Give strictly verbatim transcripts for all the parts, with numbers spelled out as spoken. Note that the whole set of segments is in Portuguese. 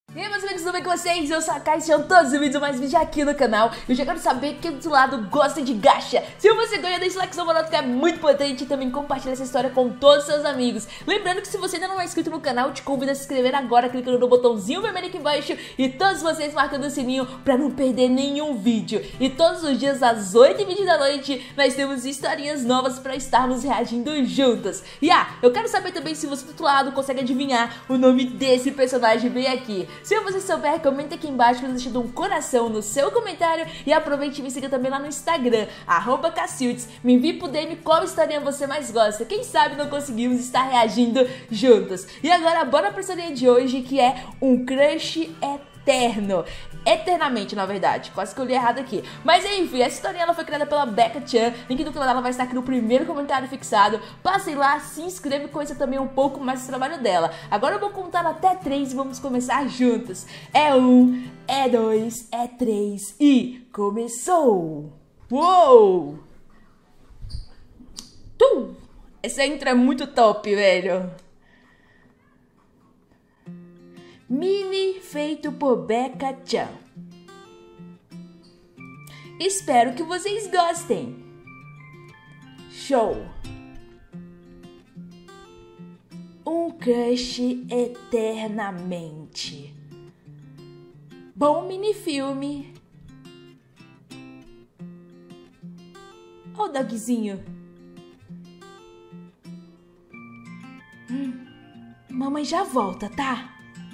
E aí, meus amigos, tudo bem com vocês? Eu sou a Kai, sejam todos bem-vindos a mais um vídeo aqui no canal. Eu já quero saber quem do outro lado gosta de gacha. Se você ganha, deixa o like, seu barato, que é muito importante. E também compartilha essa história com todos os seus amigos. Lembrando que se você ainda não é inscrito no canal, eu te convido a se inscrever agora, clicando no botãozinho vermelho aqui embaixo. E todos vocês marcando o sininho pra não perder nenhum vídeo. E todos os dias às oito e vinte da noite, nós temos historinhas novas pra estarmos reagindo juntas. E ah, eu quero saber também se você do outro lado consegue adivinhar o nome desse personagem bem aqui. Se você souber, comenta aqui embaixo, deixando um coração no seu comentário. E aproveite e me siga também lá no Instagram, arroba Cacildes. Me envie pro D M qual historinha você mais gosta. Quem sabe não conseguimos estar reagindo juntos. E agora bora pra historinha de hoje, que é um crush eterno. Eternamente, na verdade, quase que eu li errado aqui. Mas enfim, essa historinha ela foi criada pela Becca Chan. Link do canal dela vai estar aqui no primeiro comentário fixado. Passem lá, se inscreve e conheça também um pouco mais do trabalho dela. Agora eu vou contar até três e vamos começar juntos. É um, é dois, é três e começou! Uou! Tum! Essa intro é muito top, velho. Mini feito por Becca Chan. Espero que vocês gostem. Show! Um crush eternamente. Bom mini filme. Ó o dogzinho. Hum, mamãe já volta, tá?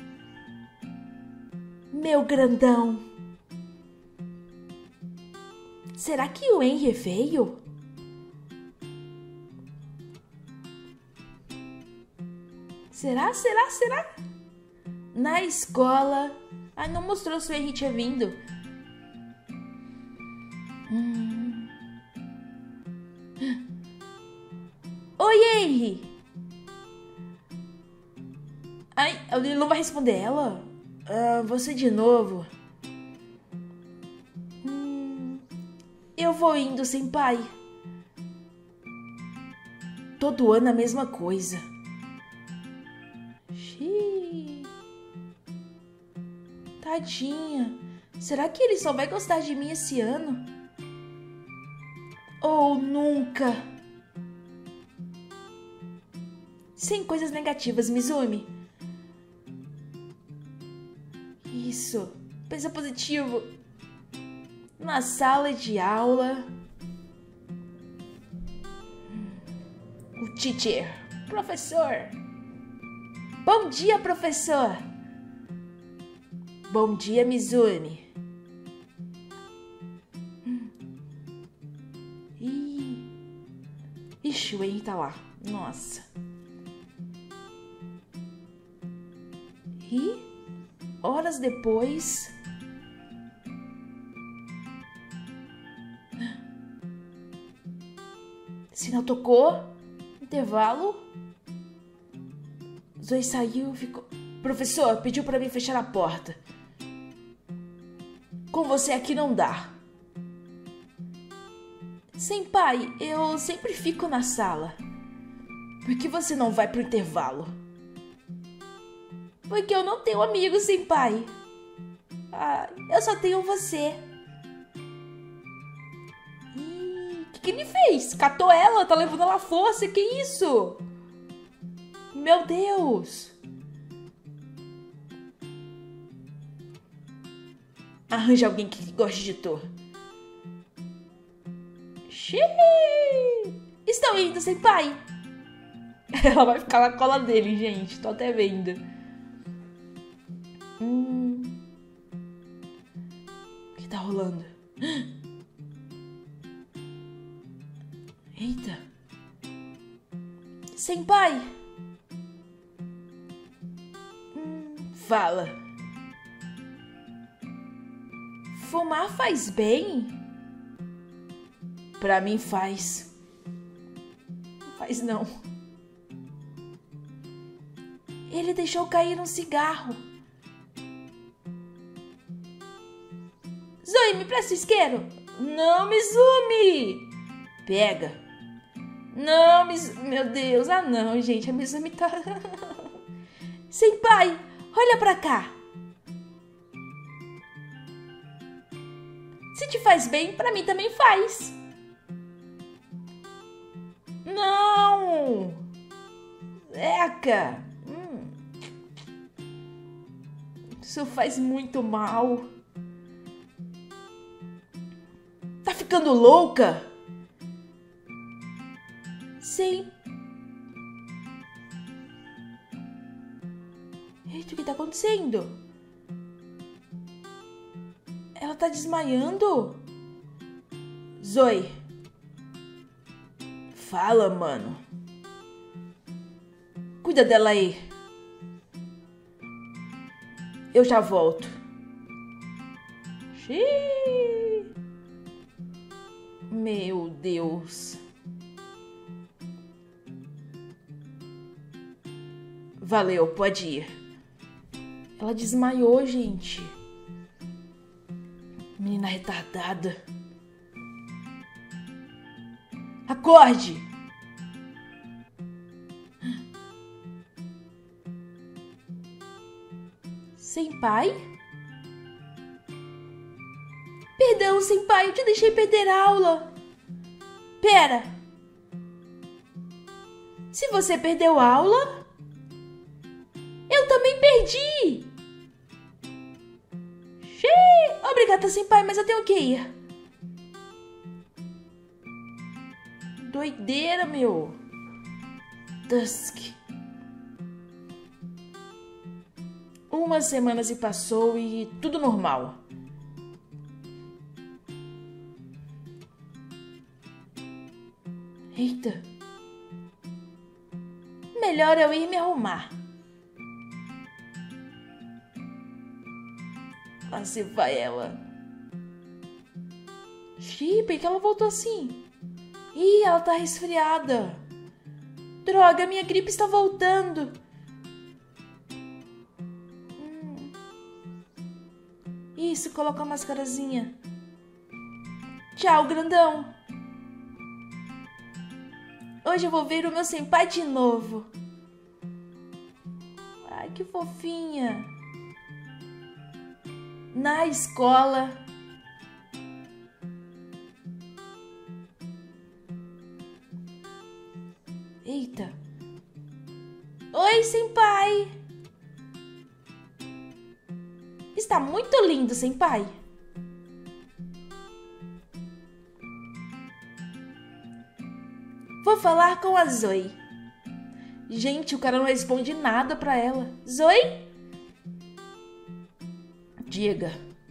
Meu grandão. Será que o Henry veio? Será, será, será? Na escola... Ai, não mostrou se o Henry tinha vindo. Hum. Oi, Henry! Ai, ele não vai responder ela? Ah, você de novo? Hum, eu vou indo, senpai. Todo ano a mesma coisa. Xiii. Tadinha. Será que ele só vai gostar de mim esse ano? Ou nunca? Sem coisas negativas, Mizumi. Isso, pensa positivo. Na sala de aula, o teacher, professor. Bom dia, professor. Bom dia, Mizumi. Ih, ixi, o Henry tá lá. Nossa. E horas depois... Sinal tocou. Intervalo. Zoe saiu e ficou... Professor, pediu pra mim fechar a porta. Com você aqui não dá. Senpai, eu sempre fico na sala. Por que você não vai pro intervalo? Porque eu não tenho amigos, senpai. Ah, eu só tenho você. Ih, o que, que ele fez? Catou ela, tá levando ela à força, que isso? Meu Deus. Arranja alguém que goste de Thor. Xiii. Estou indo, senpai. Ela vai ficar na cola dele, gente. Tô até vendo. Hum. O que tá rolando? Eita. Senpai. Hum, fala. Fumar faz bem? Pra mim faz. Não faz não. Ele deixou cair um cigarro. Zoe, me presta o isqueiro. Não, Mizumi. Pega. Não, Mizumi. Meu Deus. Ah, não, gente. A Mizumi tá... Senpai, olha pra cá. Se te faz bem, pra mim também faz. Não! Eca! Hum. Isso faz muito mal. Tá ficando louca? Sim. Eita, o que tá acontecendo? Ela tá desmaiando? Zoe. Fala, mano. Cuida dela aí. Eu já volto. Xiii. Meu Deus. Valeu, pode ir. Ela desmaiou, gente. Menina retardada. Acorde! Senpai? Perdão, senpai, eu te deixei perder a aula. Pera. Se você perdeu a aula, eu também perdi. Xiii. Obrigada, senpai, mas eu tenho que ir. Doideira, meu. Dusk. Uma semana se passou e tudo normal. Eita. Melhor eu ir me arrumar. Lá se vai ela. Xiii, por que ela voltou assim? Ih, ela tá resfriada. Droga, minha gripe está voltando. Hum. Isso, coloca a mascarazinha. Tchau, grandão. Hoje eu vou ver o meu senpai de novo. Ai, que fofinha. Na escola. Eita. Oi, senpai. Está muito lindo, senpai. Vou falar com a Zoe. Gente, o cara não responde nada pra ela. Zoe? Diga.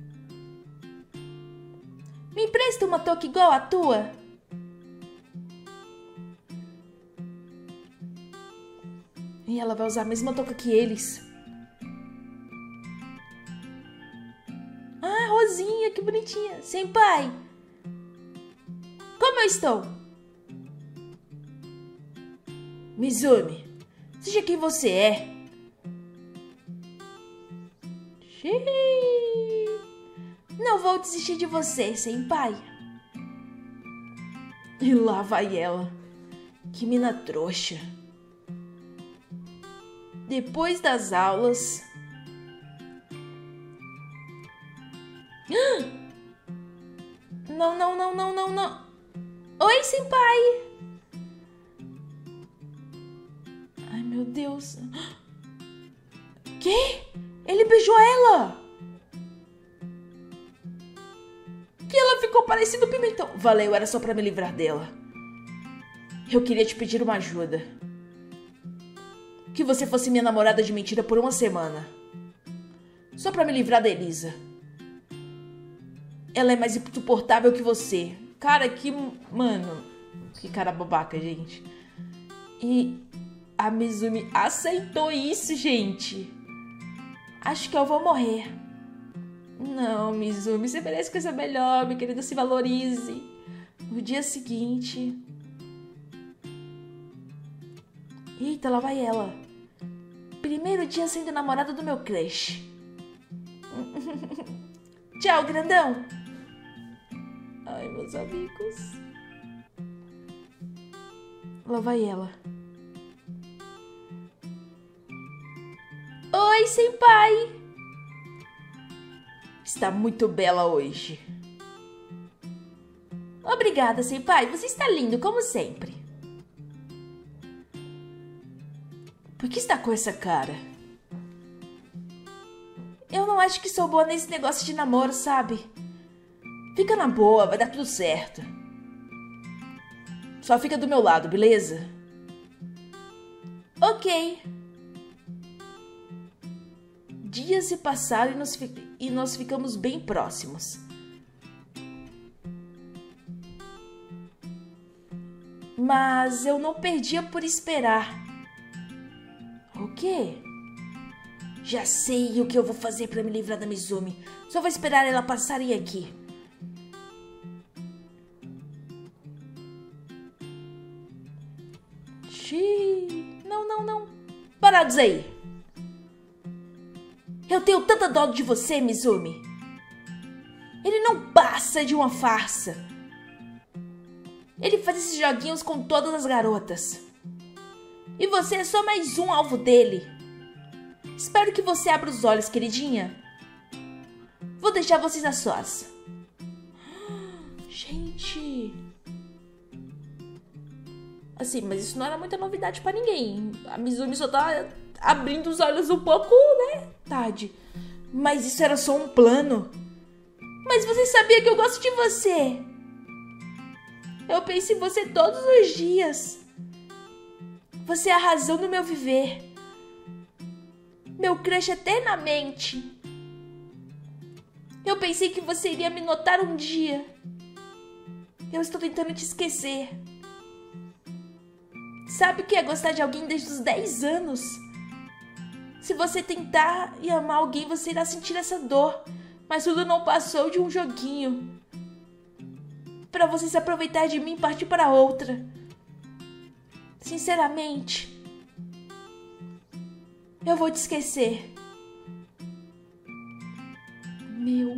Me empresta uma touca igual a tua? E ela vai usar a mesma touca que eles. Ah, rosinha, que bonitinha. Senpai, como eu estou? Mizumi, seja quem você é. Xiii. Não vou desistir de você, senpai. E lá vai ela. Que mina trouxa. Depois das aulas... Não, não, não, não, não, não. Oi, senpai. Ai, meu Deus. Que? Ele beijou ela. Que ela ficou parecendo pimentão. Valeu, era só pra me livrar dela. Eu queria te pedir uma ajuda. Que você fosse minha namorada de mentira por uma semana. Só pra me livrar da Elisa. Ela é mais insuportável que você. Cara, que... Mano... Que cara babaca, gente. E a Mizumi aceitou isso, gente. Acho que eu vou morrer. Não, Mizumi, você merece coisa melhor, minha querida, se valorize. No dia seguinte... Eita, lá vai ela. Primeiro dia sendo namorada do meu crush. Tchau, grandão. Ai, meus amigos. Lá vai ela. Oi, senpai. Está muito bela hoje. Obrigada, senpai. Você está lindo, como sempre. Por que está com essa cara? Eu não acho que sou boa nesse negócio de namoro, sabe? Fica na boa, vai dar tudo certo. Só fica do meu lado, beleza? Ok. Dias se passaram e nós, e nós ficamos bem próximos. Mas eu não perdia por esperar. O quê? Já sei o que eu vou fazer para me livrar da Mizumi. Só vou esperar ela passarem aqui. Xiii. Não, não, não. Parados aí. Eu tenho tanta dó de você, Mizumi. Ele não passa de uma farsa. Ele faz esses joguinhos com todas as garotas. E você é só mais um alvo dele. Espero que você abra os olhos, queridinha. Vou deixar vocês a sós. Gente. Assim, mas isso não era muita novidade pra ninguém. A Mizumi só tá abrindo os olhos um pouco, né? Tarde. Mas isso era só um plano. Mas você sabia que eu gosto de você. Eu penso em você todos os dias. Você é a razão do meu viver. Meu crush eternamente. Eu pensei que você iria me notar um dia. Eu estou tentando te esquecer. Sabe o que é gostar de alguém desde os dez anos? Se você tentar e amar alguém, você irá sentir essa dor. Mas tudo não passou de um joguinho. Pra você se aproveitar de mim e partir para outra. Sinceramente, eu vou te esquecer. Meus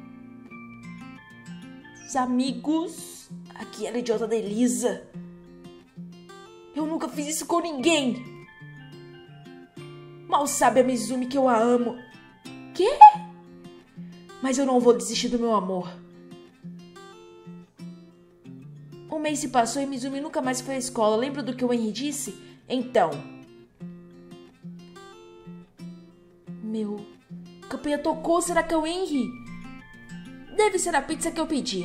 amigos, aqui era a idiota da Elisa. Eu nunca fiz isso com ninguém. Mal sabe a Mizumi que eu a amo. Quê? Mas eu não vou desistir do meu amor. Um mês se passou e Mizumi nunca mais foi à escola. Lembra do que o Henry disse? Então. Meu... A campanha tocou. Será que é o Henry? Deve ser a pizza que eu pedi.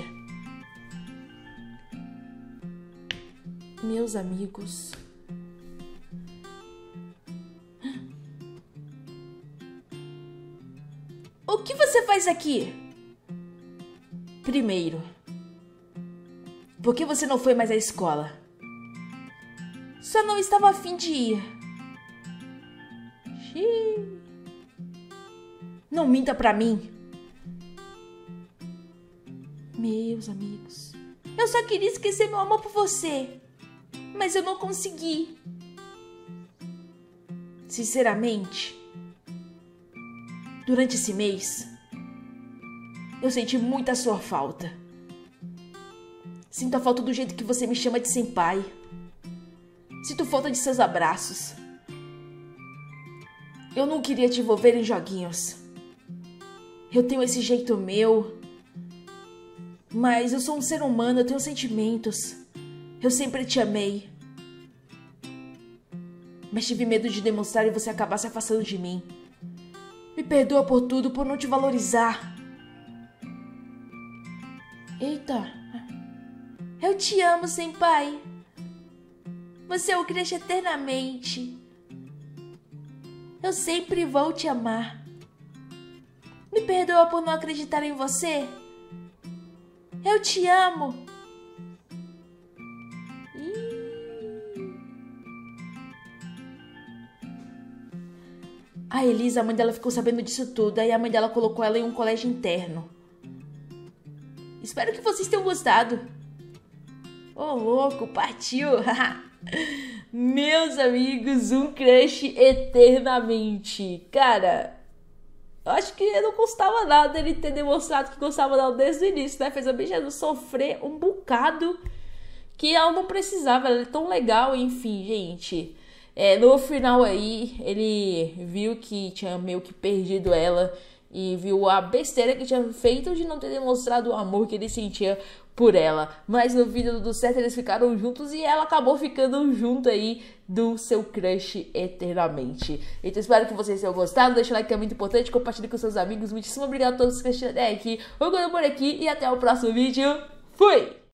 Meus amigos... O que você faz aqui? Primeiro... Por que você não foi mais à escola? Só não estava a fim de ir. Xiii. Não minta pra mim. Meus amigos, eu só queria esquecer meu amor por você. Mas eu não consegui. Sinceramente, durante esse mês, eu senti muita sua falta. Sinto a falta do jeito que você me chama de senpai. Sinto falta de seus abraços. Eu não queria te envolver em joguinhos. Eu tenho esse jeito meu. Mas eu sou um ser humano, eu tenho sentimentos. Eu sempre te amei. Mas tive medo de demonstrar e você acabar se afastando de mim. Me perdoa por tudo, por não te valorizar. Eita... Eu te amo, senpai. Você é o crush eternamente. Eu sempre vou te amar. Me perdoa por não acreditar em você. Eu te amo. Ih. A Elisa, a mãe dela, ficou sabendo disso tudo. Aí a mãe dela colocou ela em um colégio interno. Espero que vocês tenham gostado. Ô, oh, louco, partiu! Meus amigos, um crush eternamente. Cara, eu acho que não custava nada ele ter demonstrado que gostava dela desde o início, né? Fez a bicha sofrer um bocado que ela não precisava. Ela é tão legal, enfim, gente. É, no final aí, ele viu que tinha meio que perdido ela e viu a besteira que tinha feito de não ter demonstrado o amor que ele sentia por ela. Mas no vídeo do tudo certo eles ficaram juntos e ela acabou ficando junto aí do seu crush eternamente. Então espero que vocês tenham gostado, deixa o like que é muito importante, compartilhe com seus amigos. Muitíssimo obrigado a todos que assistiram até aqui. Eu vou por aqui e até o próximo vídeo. Fui!